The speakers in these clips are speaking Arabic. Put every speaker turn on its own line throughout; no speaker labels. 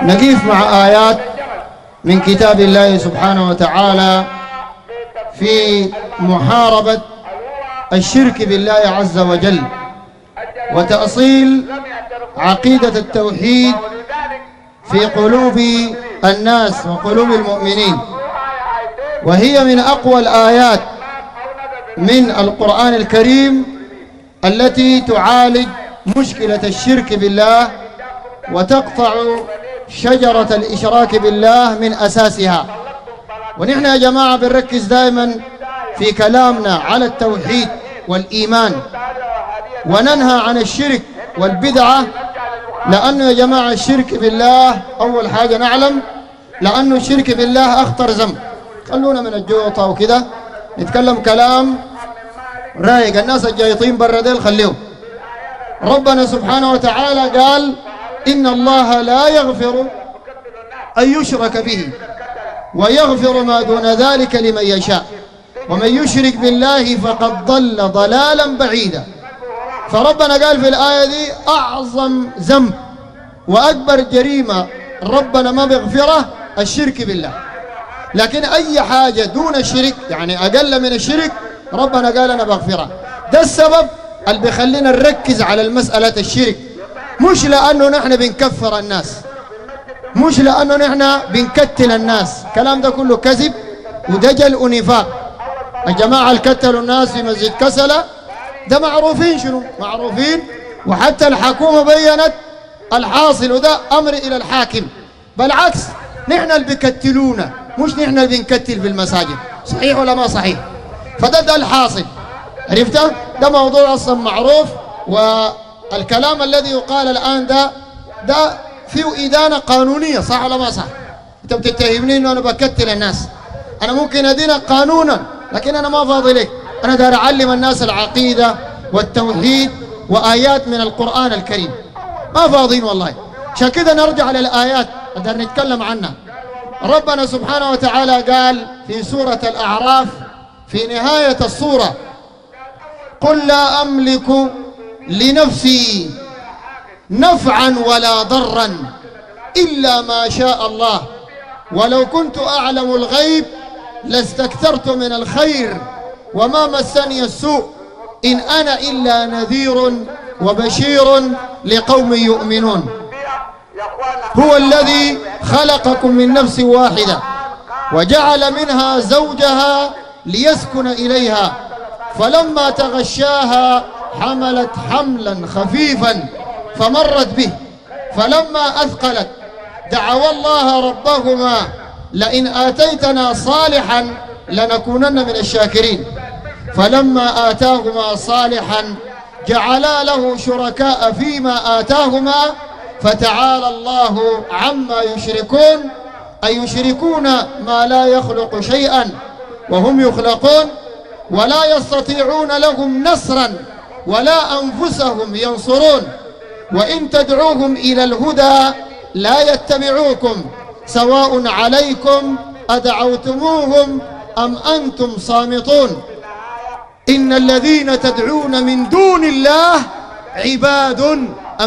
نقيف مع آيات من كتاب الله سبحانه وتعالى في محاربة الشرك بالله عز وجل وتأصيل عقيدة التوحيد في قلوب الناس وقلوب المؤمنين، وهي من أقوى الآيات من القرآن الكريم التي تعالج مشكلة الشرك بالله وتقطع شجرة الإشراك بالله من أساسها. ونحن يا جماعة بنركز دائما في كلامنا على التوحيد والإيمان وننهى عن الشرك والبدعة، لأنه يا جماعة الشرك بالله أول حاجة نعلم لأنه الشرك بالله أخطر ذنب. خلونا من الجوطة وكده نتكلم كلام رايق، الناس الجايطين برا ديل خليهم. ربنا سبحانه وتعالى قال إن الله لا يغفر أن يشرك به ويغفر ما دون ذلك لمن يشاء ومن يشرك بالله فقد ضل ضلالا بعيدا. فربنا قال في الآية دي أعظم ذنب وأكبر جريمة ربنا ما بيغفره الشرك بالله، لكن أي حاجة دون الشرك يعني أقل من الشرك ربنا قال أنا بغفرها. ده السبب اللي بيخلينا نركز على المسألة الشرك، مش لأنه نحن بنكفر الناس، مش لأنه نحن بنكتل الناس، الكلام ده كله كذب ودجل ونفاق. الجماعة اللي كتلوا الناس في مسجد كسلة ده معروفين، شنو معروفين، وحتى الحكومة بيّنت الحاصل، وده أمر إلى الحاكم. بالعكس نحن اللي بيكتلونا مش نحن اللي بنكتل في المساجد، صحيح ولا ما صحيح؟ فده الحاصل، عرفته؟ ده موضوع أصلا معروف، والكلام الذي يقال الآن ده فيه إدانة قانونية، صح ولا ما صح؟ أنت بتتهمني إنه أنا بكتل الناس، أنا ممكن أدينك قانونا لكن أنا ما فاضي لك، أنا دار أعلم الناس العقيدة والتوحيد وآيات من القرآن الكريم، ما فاضيين والله. عشان كده نرجع للآيات نقدر نتكلم عنها. ربنا سبحانه وتعالى قال في سورة الأعراف في نهاية السورة: قل لا أملك لنفسي نفعا ولا ضرا إلا ما شاء الله ولو كنت أعلم الغيب لاستكثرت من الخير وما مسني السوء إن أنا إلا نذير وبشير لقوم يؤمنون. هو الذي خلقكم من نفس واحدة وجعل منها زوجها ليسكن إليها فلما تغشاها حملت حملا خفيفا فمرت به فلما أثقلت دعوا الله ربهما لئن آتيتنا صالحا لنكونن من الشاكرين فلما آتاهما صالحا جعلا له شركاء فيما آتاهما فتعالى الله عما يشركون أي يشركون ما لا يخلق شيئا وهم يخلقون ولا يستطيعون لهم نصرا ولا أنفسهم ينصرون وإن تدعوهم إلى الهدى لا يتبعوكم سواء عليكم أدعوتموهم أم أنتم صامتون إن الذين تدعون من دون الله عباد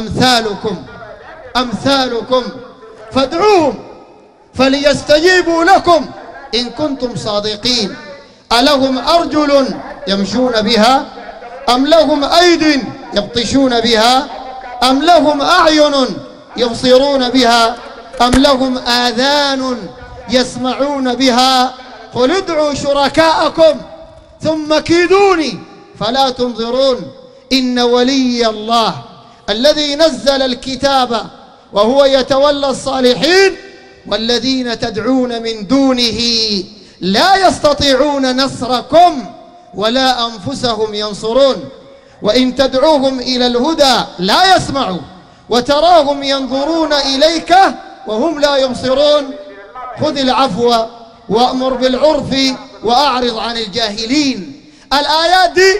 أمثالكم فادعوهم فليستجيبوا لكم إن كنتم صادقين ألهم أرجل يمشون بها أم لهم أيد يبطشون بها أم لهم أعين يبصرون بها أم لهم آذان يسمعون بها قل ادعوا شركاءكم ثم كيدوني فلا تنظرون إن ولي الله الذي نزل الكتاب وهو يتولى الصالحين والذين تدعون من دونه لا يستطيعون نصركم ولا أنفسهم ينصرون وإن تدعوهم إلى الهدى لا يسمعوا وتراهم ينظرون إليك وهم لا يبصرون خذ العفو وأمر بالعرف وأعرض عن الجاهلين. الآيات دي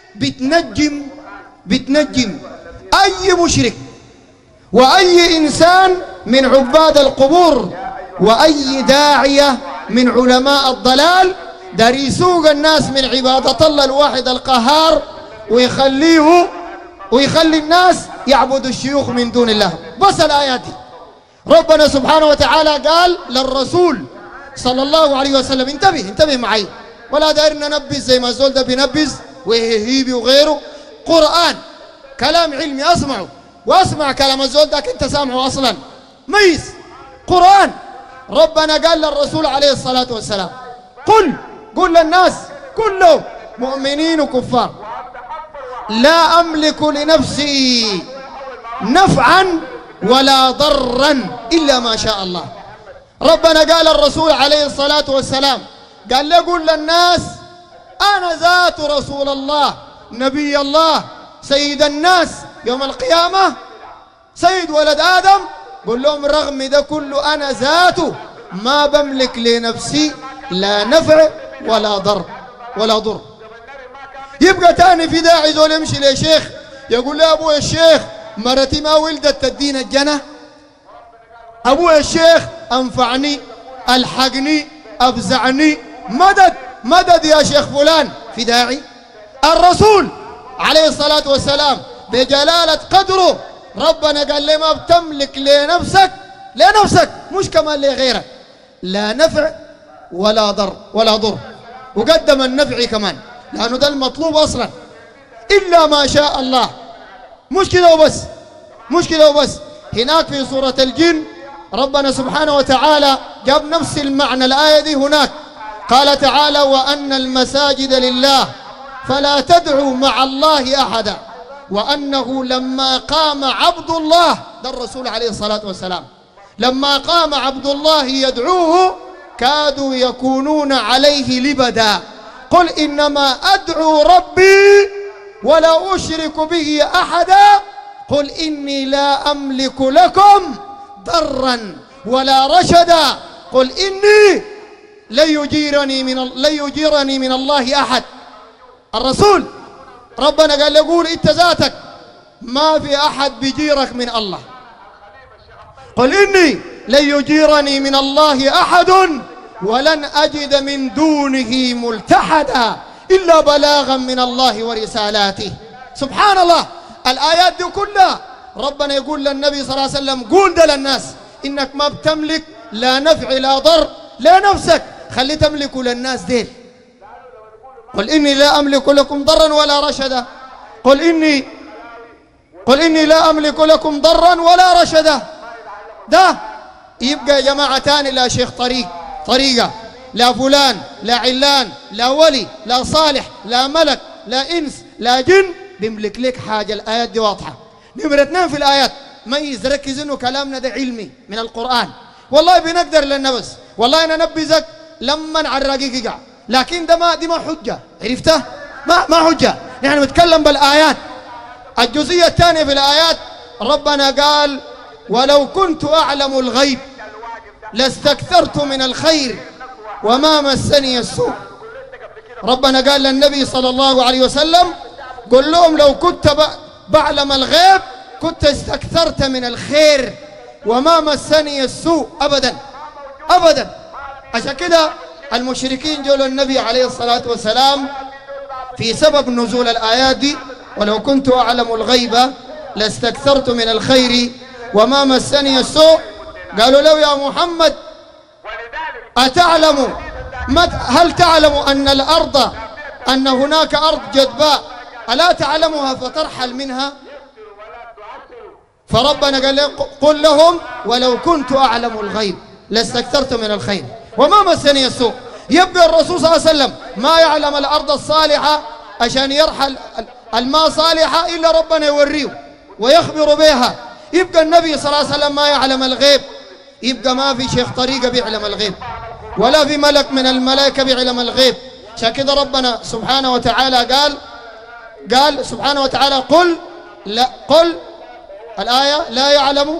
بتنجم أي مشرك وأي إنسان من عباد القبور وأي داعية من علماء الضلال دار يسوق الناس من عبادة الله الواحد القهار ويخلي الناس يعبدوا الشيوخ من دون الله. بس الآيات دي ربنا سبحانه وتعالى قال للرسول صلى الله عليه وسلم انتبه معي، ولا داير ننبذ زي ما الزول ده بينبذ وهيبي وغيره. قرآن كلام علمي اسمعه، واسمع كلام الزول ده انت سامعه اصلا ميز. قرآن ربنا قال للرسول عليه الصلاة والسلام قل للناس كلهم مؤمنين وكفار لا أملك لنفسي نفعا ولا ضرا إلا ما شاء الله. ربنا قال الرسول عليه الصلاة والسلام قال له قل للناس أنا ذات رسول الله نبي الله سيد الناس يوم القيامة سيد ولد آدم، قل لهم رغم ده كله أنا ذاته ما بملك لنفسي لا نفع ولا ضر. يبقى تاني في داعي زول يمشي لشيخ يقول له أبويا الشيخ مرتي ما ولدت تدين الجنة، أبويا الشيخ أنفعني ألحقني أفزعني مدد يا شيخ فلان. في داعي الرسول عليه الصلاة والسلام بجلالة قدره ربنا قال لي ما بتملك لنفسك مش كمان لغيرك لا نفع ولا ضر، وقدم النفع كمان لأنه ده المطلوب أصلا إلا ما شاء الله. مش كده وبس هناك في سورة الجن ربنا سبحانه وتعالى جاب نفس المعنى الآية دي هناك، قال تعالى وأن المساجد لله فلا تدعوا مع الله أحدا وأنه لما قام عبد الله، ده الرسول عليه الصلاة والسلام، لما قام عبد الله يدعوه كادوا يكونون عليه لبدا قل إنما أدعو ربي ولا أشرك به أحدا قل إني لا أملك لكم ضرا ولا رشدا قل إني لن يجيرني من الله أحد. الرسول ربنا قال له قول إنت ذاتك ما في أحد بيجيرك من الله، قل إني لن يجيرني من الله أحد ولن أجد من دونه ملتحدا إلا بلاغا من الله ورسالاته. سبحان الله، الآيات دي كلها ربنا يقول للنبي صلى الله عليه وسلم قول ده للناس إنك ما بتملك لا نفع لا ضر لنفسك، خلي تملكوا للناس ديل. قل إني لا أملك لكم ضرا ولا رشدا، قل إني لا أملك لكم ضرا ولا رشدا. ده يبقى يا جماعة تاني لا شيخ طريقة لا فلان لا علان لا ولي لا صالح لا ملك لا إنس لا جن بيملك لك حاجة. الآيات دي واضحة. نمرة 2 في الآيات ميز ركز إنه كلامنا ده علمي من القرآن، والله بنقدر للنبس والله ننبذك لما على الرقيق يقع، لكن ده دي ما حجة، عرفته؟ ما حجة، يعني نتكلم بالآيات. الجزئية الثانية في الآيات ربنا قال ولو كنت أعلم الغيب لاستكثرت من الخير وما مسني السوء. ربنا قال للنبي صلى الله عليه وسلم قل لهم لو كنت بعلم الغيب كنت استكثرت من الخير وما مسني السوء أبدا. عشان كده المشركين جولوا النبي عليه الصلاة والسلام في سبب نزول الآيات دي ولو كنت أعلم الغيب لاستكثرت من الخير وما مسني السوء. قالوا له يا محمد هل تعلم أن هناك أرض جدباء ألا تعلمها فترحل منها؟ فربنا قال له قل لهم ولو كنت أعلم الغيب لاستكثرت من الخير وما مسني السوء. يبقى الرسول صلى الله عليه وسلم ما يعلم الأرض الصالحة عشان يرحل الماء صالحة إلا ربنا يوريه ويخبر بها. يبقى النبي صلى الله عليه وسلم ما يعلم الغيب، يبقى ما في شيخ طريقة بيعلم الغيب ولا في ملك من الملائكة بيعلم الغيب. عشان كده ربنا سبحانه وتعالى قال سبحانه وتعالى قل الآية لا يعلم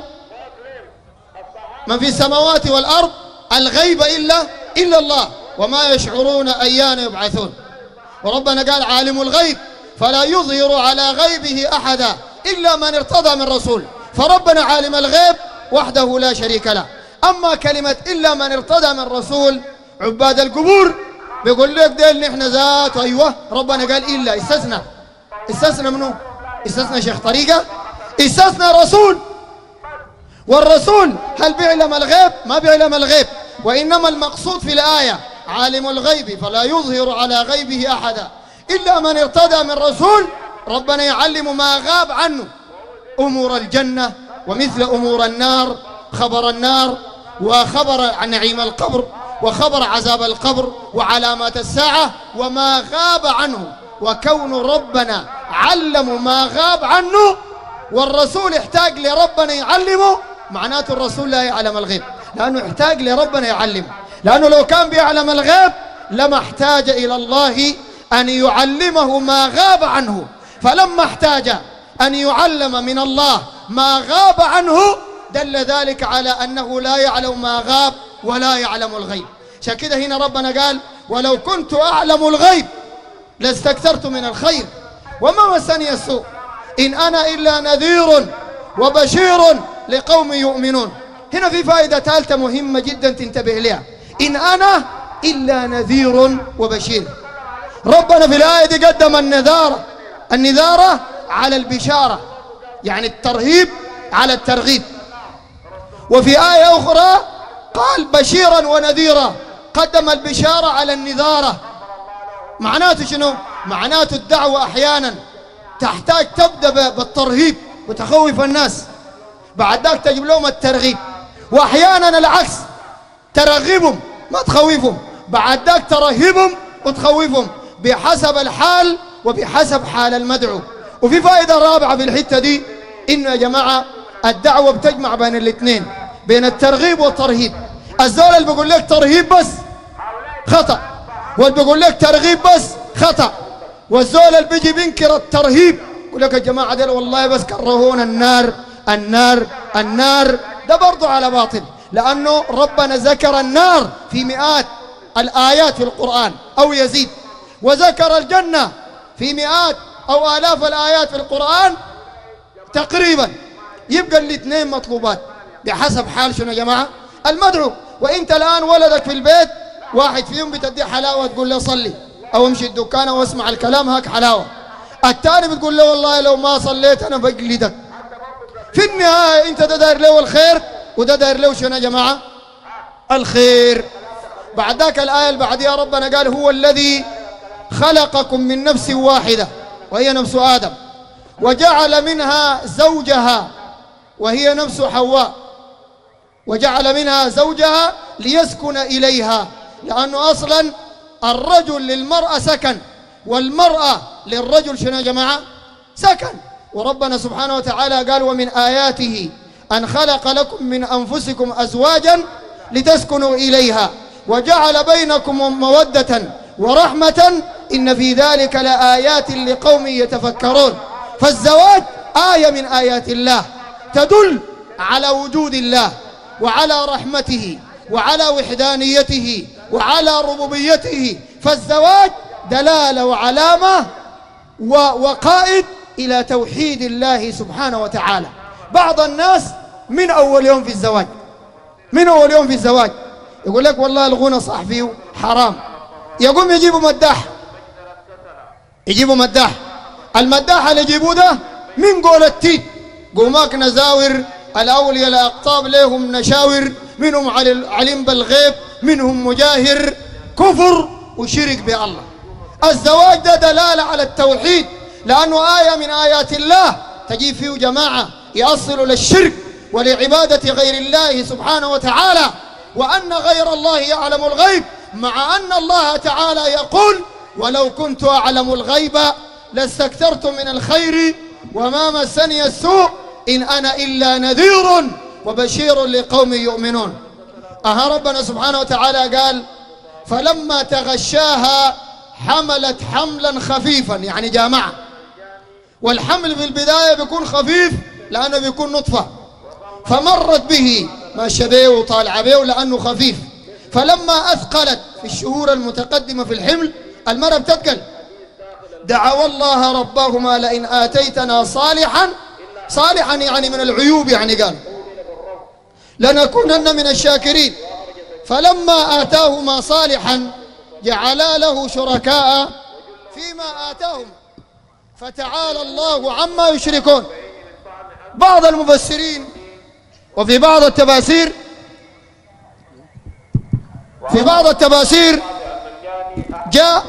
من في السماوات والأرض الغيب إلا الله وما يشعرون أيان يبعثون. وربنا قال عالم الغيب فلا يظهر على غيبه أحدا إلا من ارتضى من رسول. فربنا عالم الغيب وحده لا شريك له. أما كلمة إلا من ارتضى من رسول عباد القبور بيقول لك ده اللي احنا ذات أيوه ربنا قال إلا استثنى منه؟ استثنى شيخ طريقة؟ استثنى رسول. والرسول هل بيعلم الغيب؟ ما بيعلم الغيب، وإنما المقصود في الآية عالم الغيب فلا يظهر على غيبه أحدا إلا من ارتدى من رسول. ربنا يعلم ما غاب عنه، أمور الجنة ومثل أمور النار، خبر النار وخبر عن نعيم القبر وخبر عذاب القبر وعلامات الساعة وما غاب عنه. وكون ربنا علم ما غاب عنه والرسول احتاج لربنا يعلمه، معناته الرسول لا يعلم الغيب، لأنه احتاج لربنا يعلمه. لأنه لو كان بيعلم الغيب لما احتاج إلى الله أن يعلمه ما غاب عنه، فلما احتاج أن يعلم من الله ما غاب عنه دل ذلك على أنه لا يعلم ما غاب ولا يعلم الغيب. عشان كده هنا ربنا قال ولو كنت أعلم الغيب لاستكثرت من الخير وما مسني السوء إن أنا إلا نذير وبشير لقوم يؤمنون. هنا في فائدة ثالثة مهمة جدا تنتبه لها، إن أنا إلا نذير وبشير. ربنا في الآية دي قدم النذارة على البشارة، يعني الترهيب على الترغيب. وفي آية أخرى قال بشيرا ونذيرا، قدم البشارة على النذارة. معناته شنو؟ معناته الدعوة أحيانا تحتاج تبدأ بالترهيب وتخوف الناس، بعد ذاك تجيب لهم الترغيب، وأحيانا العكس ترغبهم ما تخوفهم، بعد ذاك ترهبهم وتخوفهم بحسب الحال وبحسب حال المدعو. وفي فائدة رابعة في الحتة دي، إنه يا جماعة الدعوة بتجمع بين الاثنين، بين الترغيب والترهيب. الزول اللي بيقول لك ترهيب بس خطأ، واللي بيقول لك ترغيب بس خطأ، والزول اللي بيجي بينكر الترهيب يقول لك يا جماعة دول والله بس كرهونا النار النار النار، ده برضو على باطل، لأنه ربنا ذكر النار في مئات الآيات في القرآن أو يزيد، وذكر الجنة في مئات أو آلاف الآيات في القرآن تقريبا. يبقى الاثنين مطلوبات بحسب حال شنو يا جماعة المدعو. وانت الآن ولدك في البيت واحد فيهم بتديه حلاوة تقول له صلي أو امشي الدكان واسمع الكلام هاك حلاوة، الثاني بتقول له والله لو ما صليت أنا بجلدك. في النهاية انت ده داير له الخير وده داير له شنو يا جماعة الخير. بعد ذاك الآية اللي بعدها ربنا قال هو الذي خلقكم من نفس واحدة وهي نفس آدم وجعل منها زوجها وهي نفس حواء، وجعل منها زوجها ليسكن إليها، لأنه أصلا الرجل للمرأة سكن والمرأة للرجل شنو يا جماعة سكن. وربنا سبحانه وتعالى قال ومن آياته أن خلق لكم من أنفسكم أزواجا لتسكنوا إليها وجعل بينكم مودة ورحمة إن في ذلك لآيات لقوم يتفكرون. فالزواج آية من آيات الله تدل على وجود الله وعلى رحمته وعلى وحدانيته وعلى ربوبيته. فالزواج دلالة وعلامة وقائد إلى توحيد الله سبحانه وتعالى. بعض الناس من أول يوم في الزواج يقول لك والله الغنى صح فيه حرام، يقوم يجيبوا مداح، المداح اللي يجيبوه ده من قول التيت، قوماك نزاور الأولياء الأقطاب لهم نشاور، منهم علم بالغيب منهم مجاهر، كفر وشرك بالله. الزواج ده دلالة على التوحيد، لأنه آية من آيات الله تجيب فيه جماعة يصل للشرك ولعبادة غير الله سبحانه وتعالى، وأن غير الله يعلم الغيب، مع أن الله تعالى يقول ولو كنت أعلم الغيب لاستكثرت من الخير وما مسني السوء إن أنا إلا نذير وبشير لقوم يؤمنون. ربنا سبحانه وتعالى قال فلما تغشاها حملت حملا خفيفا، يعني جامعة، والحمل في البداية بيكون خفيف لأنه بيكون نطفة، فمرت به ماشية بيه وطالعة بيه لأنه خفيف، فلما أثقلت في الشهور المتقدمة في الحمل المرأة بتثقل، دعوا الله ربهما لئن آتيتنا صالحا يعني من العيوب، يعني قال لنكونن من الشاكرين. فلما آتاهما صالحا جعلا له شركاء فيما آتاهم فتعالى الله عما يشركون. بعض المفسرين وفي بعض التفاسير جاء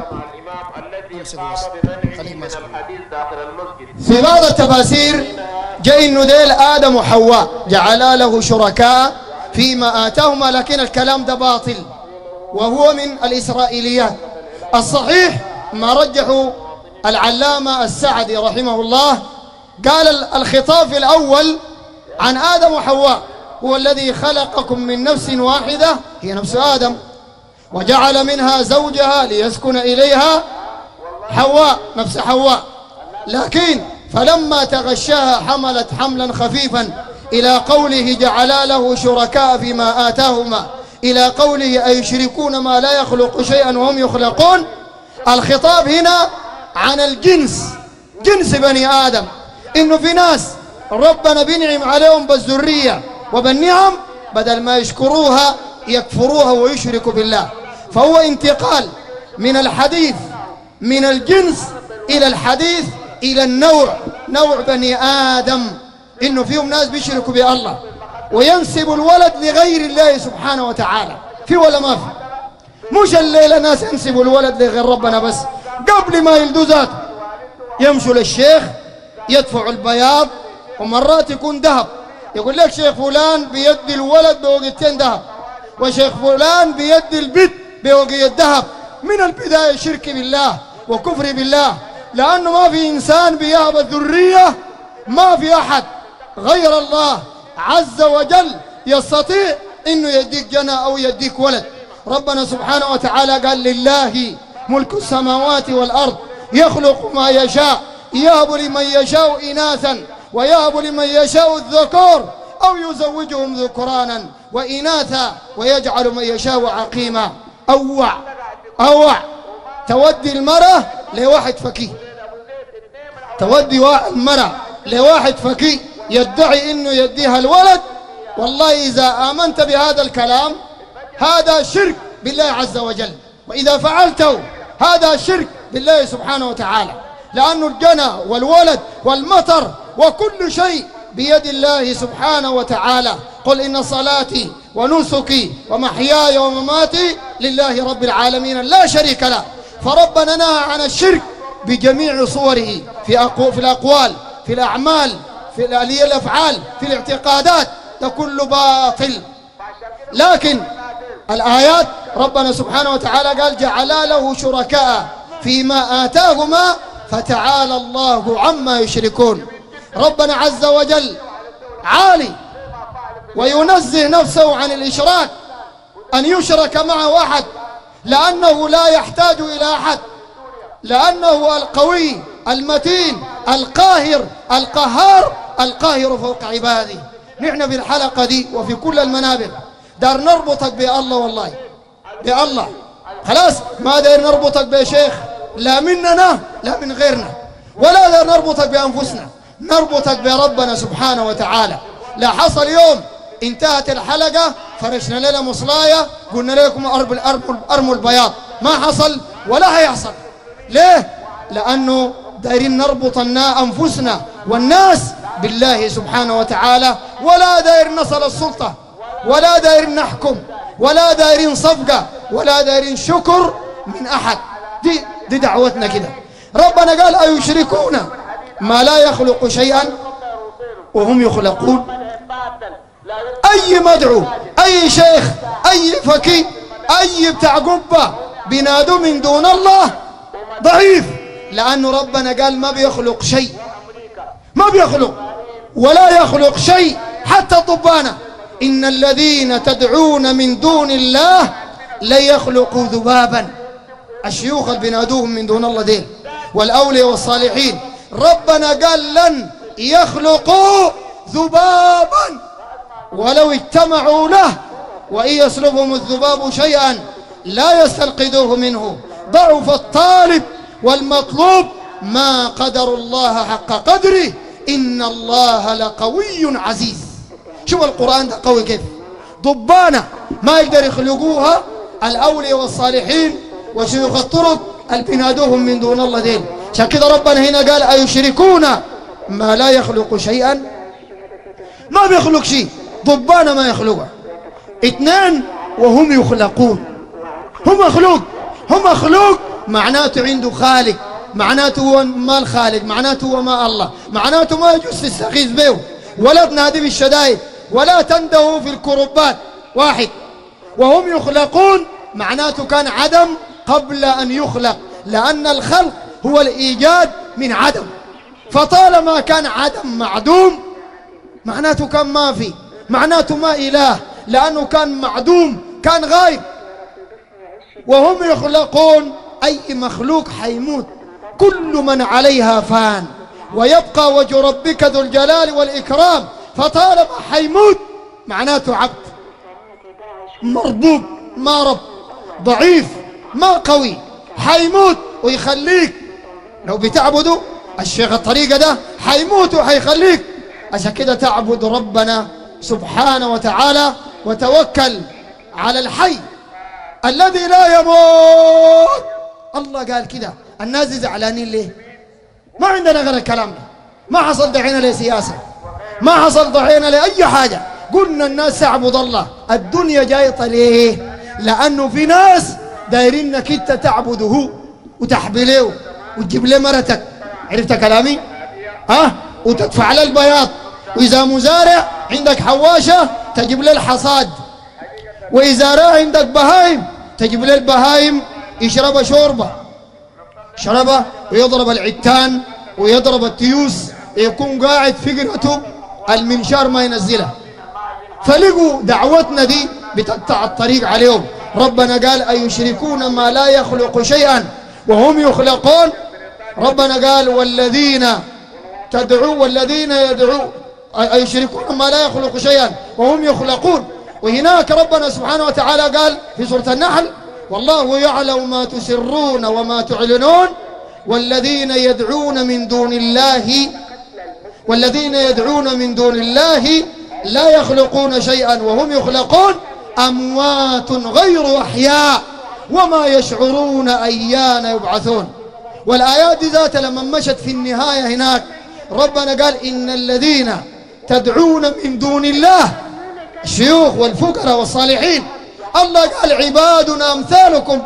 إنه ديل آدم وحواء جعلا له شركاء فيما آتاهما، لكن الكلام ده باطل وهو من الإسرائيليات. الصحيح ما رجحه العلامة السعدي رحمه الله، قال الخطاب في الأول عن آدم وحواء، هو الذي خلقكم من نفس واحدة هي نفس آدم، وجعل منها زوجها ليسكن إليها حواء نفس حواء، لكن فلما تغشاها حملت حملا خفيفا إلى قوله جعلا له شركاء فيما آتاهما، إلى قوله أيشركون ما لا يخلق شيئا وهم يخلقون. الخطاب هنا عن الجنس، جنس بني آدم، إنه في ناس ربنا بينعم عليهم بالذرية وبالنعم، بدل ما يشكروها يكفروها ويشركوا بالله. فهو انتقال من الحديث من الجنس إلى الحديث إلى النوع، نوع بني آدم، إنه فيهم ناس بيشركوا بالله وينسب الولد لغير الله سبحانه وتعالى. في ولا ما في؟ مش الليلة ناس ينسبوا الولد لغير ربنا، بس قبل ما يلدوا ذاته يمشوا للشيخ يدفعوا البياض، ومرات يكون ذهب، يقول لك شيخ فلان بيدي الولد بوقيتين ذهب، وشيخ فلان بيدي البت بوقية ذهب. من البداية شرك بالله وكفر بالله، لأنه ما في إنسان بيهب الذرية، ما في أحد غير الله عز وجل يستطيع إنه يديك جنى أو يديك ولد. ربنا سبحانه وتعالى قال لله ملك السماوات والأرض يخلق ما يشاء، يهب لمن يشاء إناثا ويهب لمن يشاء الذكور أو يزوجهم ذكرانا وإناثا ويجعل من يشاء عقيما. أوع تودي المرأة لواحد فقيه، تودي المرأة لواحد فقيه يدعي إنه يديها الولد. والله إذا آمنت بهذا الكلام هذا شرك بالله عز وجل، وإذا فعلته هذا شرك بالله سبحانه وتعالى، لأن الجنى والولد والمطر وكل شيء بيد الله سبحانه وتعالى. قل إن صلاتي ونسكي ومحياي ومماتي لله رب العالمين لا شريك له. فربنا نهى عن الشرك بجميع صوره، في الأقوال، في الأعمال، في الأفعال، في الاعتقادات، ده كله باطل. لكن الآيات ربنا سبحانه وتعالى قال جعلا له شركاء فيما آتاهما فتعالى الله عما يشركون. ربنا عز وجل عالي وينزه نفسه عن الإشراك، أن يشرك معه أحد، لأنه لا يحتاج إلى أحد، لأنه القوي المتين القاهر القهار القاهر فوق عباده. نحن في الحلقة دي وفي كل المنابر دار نربطك بالله، والله بالله، خلاص ما دار نربطك بشيخ لا مننا لا من غيرنا، ولا دار نربطك بأنفسنا، نربطك بربنا سبحانه وتعالى. لا حصل يوم انتهت الحلقة فرشنا لنا مصلاية قلنا لكم أرموا البياض، ما حصل ولا هيحصل. ليه؟ لأنه دايرين نربط أنفسنا والناس بالله سبحانه وتعالى، ولا دايرين نصل السلطة، ولا دايرين نحكم، ولا دايرين صفقة، ولا دايرين شكر من أحد. دي دعوتنا كده. ربنا قال أيشركون ما لا يخلق شيئا وهم يخلقون. أي مدعو، أي شيخ، أي فقيه، أي بتاع قبة بينادوا من دون الله ضعيف، لأنه ربنا قال ما بيخلق شيء، ما بيخلق ولا يخلق شيء. حتى طبانا إن الذين تدعون من دون الله لا يخلقوا ذبابا. الشيوخ اللي بينادوهم من دون الله دين والأولياء والصالحين ربنا قال لن يخلقوا ذبابا ولو اجتمعوا له، وإن يسلبهم الذباب شيئا لا يستنقذوه منه، ضعف الطالب والمطلوب، ما قدر الله حق قدره إن الله لقوي عزيز. شوف القرآن ده قوي كيف. ضبانة ما يقدر يخلقوها الأولياء والصالحين وشيوخ الطرق اللي بينادوهم من دون الله دين. عشان كده ربنا هنا قال أيشركون ما لا يخلق شيئا ما بيخلق شيء، ضبانة ما يخلقها. اثنين وهم يخلقون، هم مخلوق معناته عنده خالق، معناته هو ما الخالق، معناته هو ما الله، معناته ما يجوز تستغيث به ولا تنادي بالشدائد ولا تنده في الكربات. واحد. وهم يخلقون معناته كان عدم قبل أن يخلق، لأن الخلق هو الإيجاد من عدم، فطالما كان عدم معدوم معناته كان ما في، معناته ما إله، لأنه كان معدوم، كان غايب. وهم يخلقون أي مخلوق حيموت، كل من عليها فان ويبقى وجه ربك ذو الجلال والإكرام، فطالما حيموت معناته عبد مربوب، ما رب، ضعيف ما قوي، حيموت ويخليك لو بتعبده الشيخ الطريقة ده حيموت وحيخليك. عشان كده تعبد ربنا سبحانه وتعالى وتوكل على الحي الذي لا يموت. الله قال كده. الناس زعلانين ليه؟ ما عندنا غير الكلام ده، ما حصل دحين لسياسة، ما حصل دحين لأي حاجة، قلنا الناس تعبد الله. الدنيا جايطة ليه؟ لأنه في ناس دايرينك انت تعبده وتحبي له وتجيب له مرتك، عرفت كلامي؟ وتدفع له البياض، وإذا مزارع عندك حواشة تجيب له الحصاد، وإذا راعي عندك بهايم تجيب له البهايم يشرب شوربة، شربه ويضرب العتان ويضرب التيوس، يكون قاعد فقرته المنشار ما ينزلها. فلقوا دعوتنا دي بتقطع الطريق عليهم. ربنا قال أيشركون ما لا يخلق شيئا وهم يخلقون. ربنا قال والذين يدعون أيشركون ما لا يخلق شيئا وهم يخلقون. وهناك ربنا سبحانه وتعالى قال في سورة النحل والله يعلم ما تسرون وما تعلنون والذين يدعون من دون الله لا يخلقون شيئا وهم يخلقون أموات غير أحياء وما يشعرون أيان يبعثون. والآيات دي ذات لما مشت في النهاية هناك ربنا قال إن الذين تدعون من دون الله الشيوخ والفقراء والصالحين، الله قال عبادنا أمثالكم،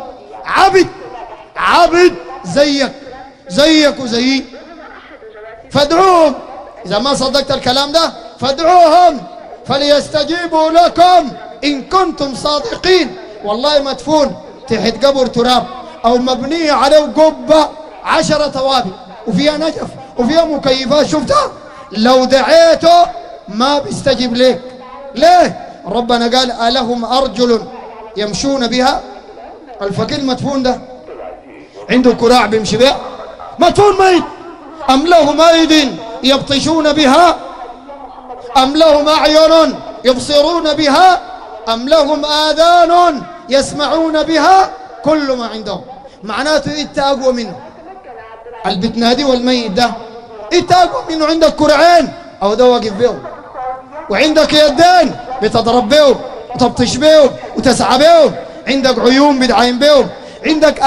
عبد زيك وزيي، فادعوهم. إذا ما صدقت الكلام ده فادعوهم فليستجيبوا لكم إن كنتم صادقين. والله مدفون تحت قبر تراب أو مبنية عليه قبة 10 طوابق وفيها نجف وفيها مكيفات، شفتها؟ لو دعيته ما بيستجيب لك. ليه؟ ربنا قال ألهم أرجل يمشون بها؟ الفقير مدفون ده عنده كراع بيمشي بها، مدفون ميت. أم لهم أيد يبطشون بها؟ أم لهم أعين يبصرون بها؟ أم لهم آذان يسمعون بها؟ كل ما عندهم. معناته انت اقوى منه. اللي بتنادي والميت ده انت اقوى منه، عندك كرعين او ده واقف بيهم، وعندك يدين بتضرب بيهم وتبطش بيهم وتسعى بيهم، عندك عيون بتعاين بيهم، عندك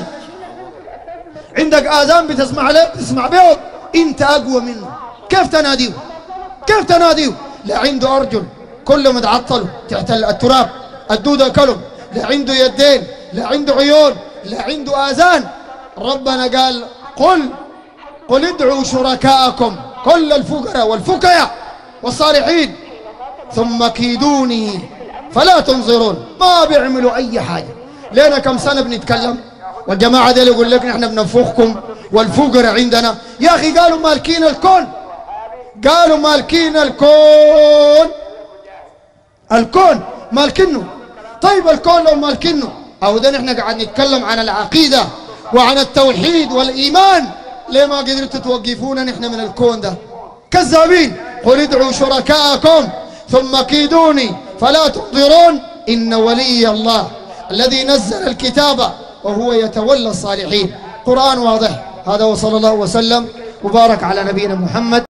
آذان بتسمع بيهم، انت اقوى منه. كيف تناديه؟ لا عنده ارجل كلهم تعطلوا تحت التراب، الدود اكلهم، لا عنده يدين، لا عنده عيون، لا عنده آذان. ربنا قال قل ادعوا شركاءكم، كل الفقراء والفقياء والصالحين، ثم كيدوني فلا تنظرون. ما بيعملوا أي حاجة. لنا كم سنة بنتكلم والجماعة دي يقول لك نحن بننفخكم والفقراء عندنا. يا أخي قالوا مالكين الكون مالكينه. طيب الكون لو مالكينه أو ده نحن قاعد نتكلم عن العقيدة وعن التوحيد والإيمان، ليه ما قدرتوا توقفونا نحن من الكون ده؟ كذابين. قل ادعوا شركاءكم ثم كيدوني فلا تنظرون إن ولي الله الذي نزل الكتاب وهو يتولى الصالحين. قرآن واضح. هذا وصلى الله وسلم وبارك على نبينا محمد.